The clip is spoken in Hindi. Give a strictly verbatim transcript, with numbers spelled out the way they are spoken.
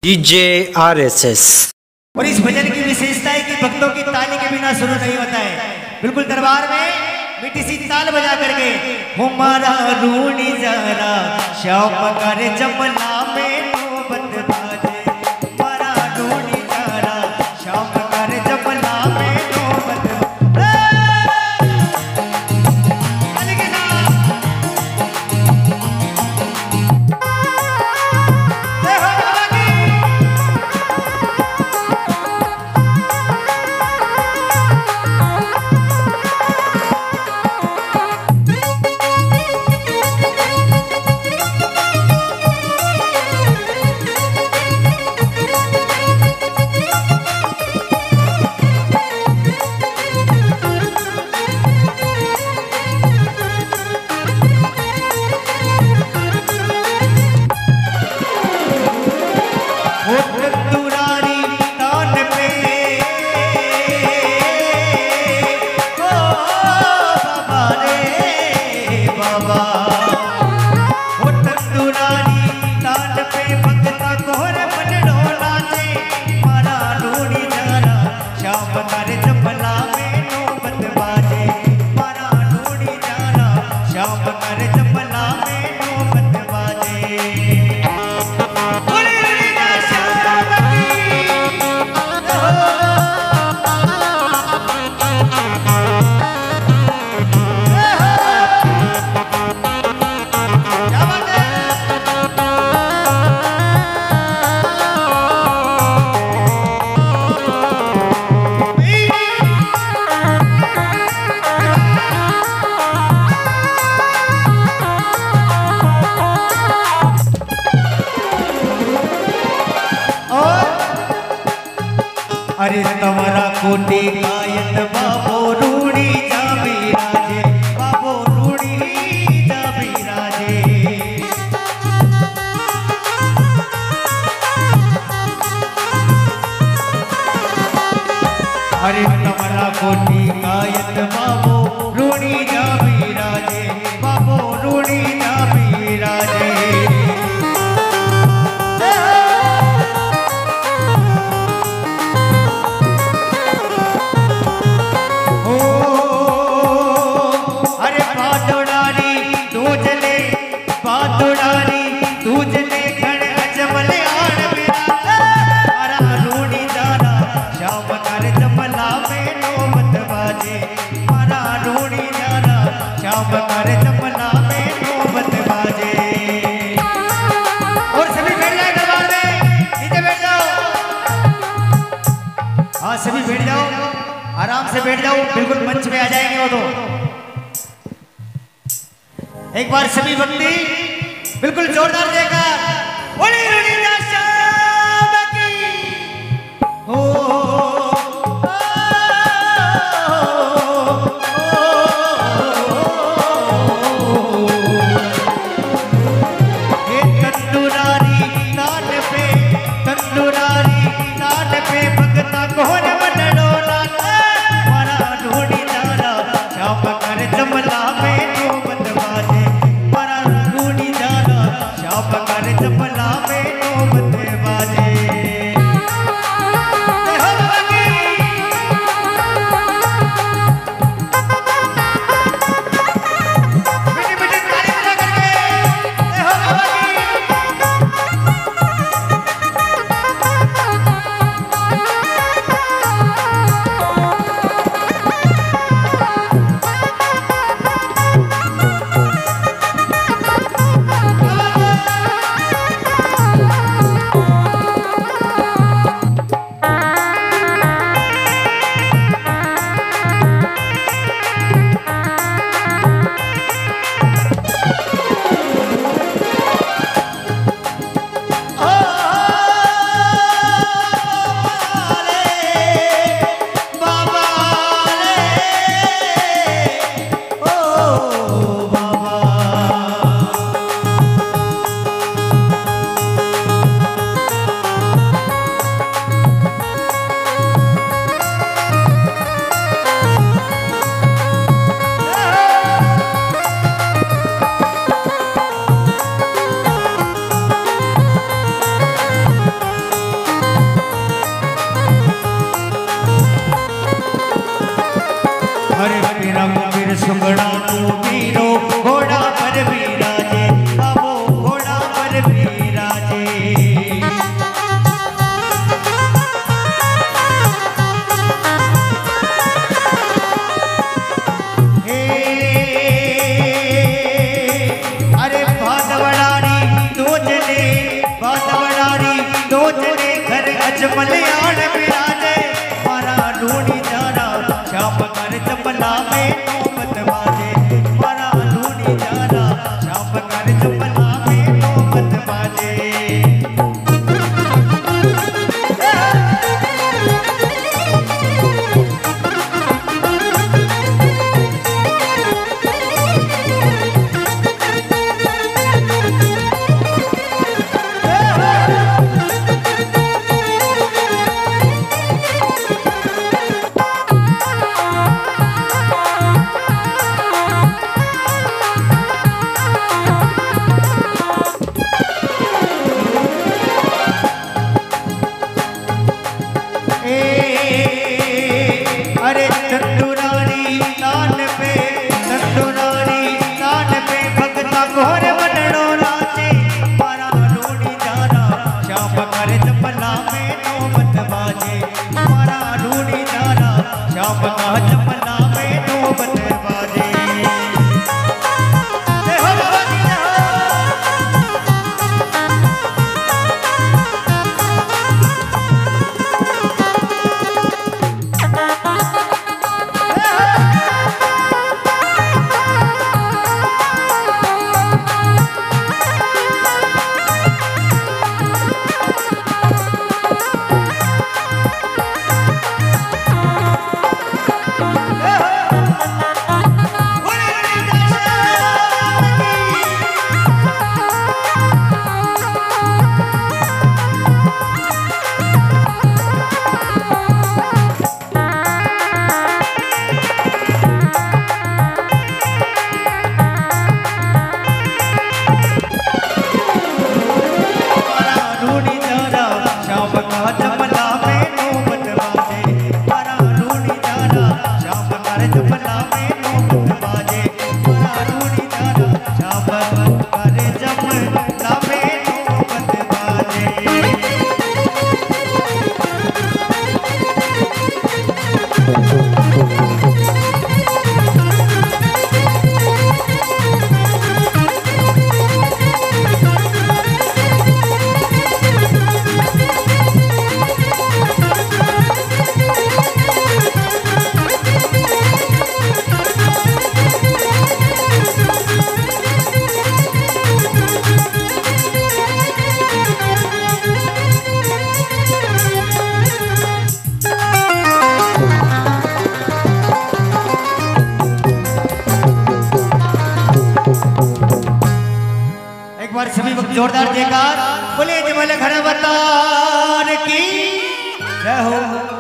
DJ RSS. और इस भजन की विशेषता है कि भक्तों की ताली के बिना शुरू नहीं होता है। बिल्कुल दरबार में मीठी सी ताल बजा करके हमारा रूणी जरा श्याम करे जमना में नौबत बाजे, हमारा रूणी जरा श्याम करे जमना में नौबत। अरे तवरा कोटी गायत बाबो रूड़ी जा बिराजे, बाबो रूड़ी जा बिराजे। अरे तवरा कोटी गायत बाबो रूड़ी जा बिराजे, बाबो रूड़ी जा बिराजे। सभी बैठ जाओ, आराम से बैठ जाओ, बिल्कुल मंच पे आ जाएंगे वो तो। एक बार सभी भक्ति बिल्कुल जोरदार देगा। जमला में दो जने घर अजमल आण बिराजे मारा रूणी जारा श्याम कर चपला में नौबत बाजे मारा रूणी जारा श्याम कर चपला में नौबत बाजे सभी वक्त जोरदार जयकार बोले जमल घर अवतार की जय हो।